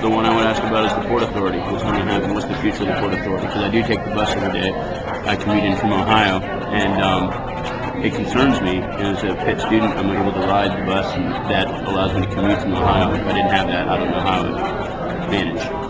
the one I would ask about is the Port Authority. What's going to happen? What's the future of the Port Authority? Because I do take the bus every day. I commute in from Ohio, and it concerns me. As a Pitt student, I'm able to ride the bus, and that allows me to commute from Ohio. If I didn't have that, I don't know how I would manage.